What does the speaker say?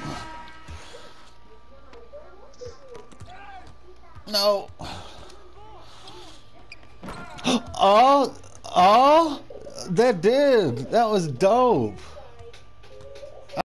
No. Oh, oh, that did. That was dope.